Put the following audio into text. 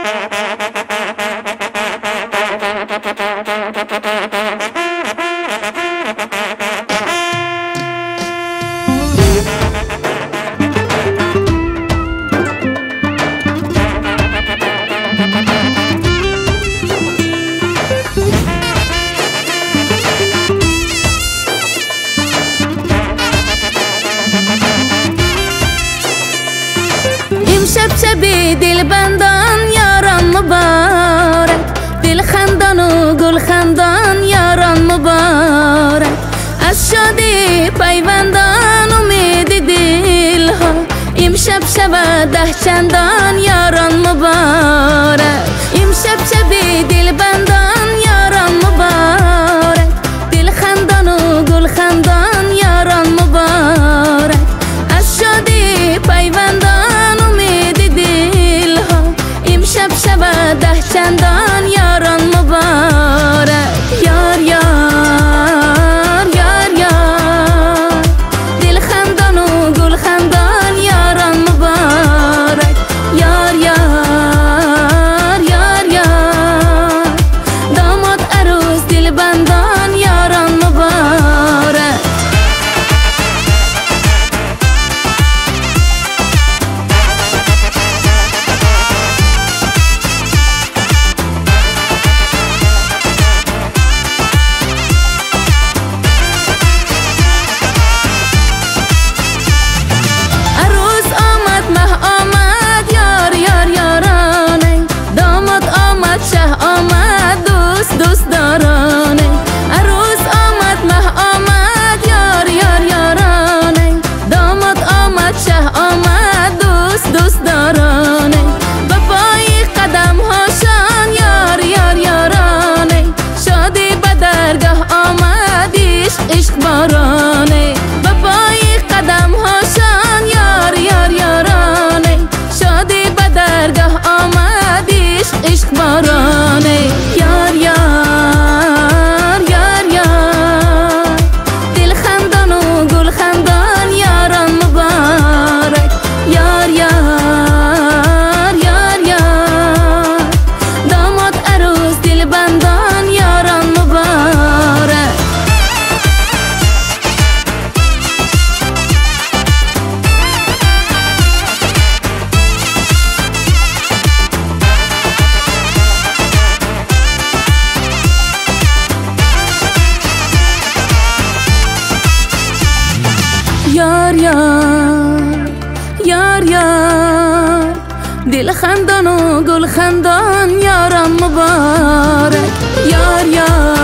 شبشبی دل بندان یاران مبارک، دل خندان و گل خندان یاران مبارک. از شادی پیوندان امید دل ها، امشب شود 10 چندان یاران مبارک. امشب شبی دل بندان یاران مبارک، دل خندان و گل خندان یاران مبارک. از شادی پیوندان شب شب 10 چندان یاران مبارک. یار یار یار یار، دل خندان و گل خندان یاران مبارک. یار یار یار یار، داماد عروس دل بندان یاران مبارک. دوست دارانه عروس آمد، مه آمد، یار یار یارانه. داماد آمد، شه آمد، دوست دارانه. به پای قدم هاشان یار یار یارانه. شادی به درگاه آمد، عشق بارانه. به پای قدم هاشان یار یار یارانه. شادی به درگاه آمد، عشق بارانه. یار یار یار یار یار یار، دل خندان و گل خندان یاران مبارک. یار یار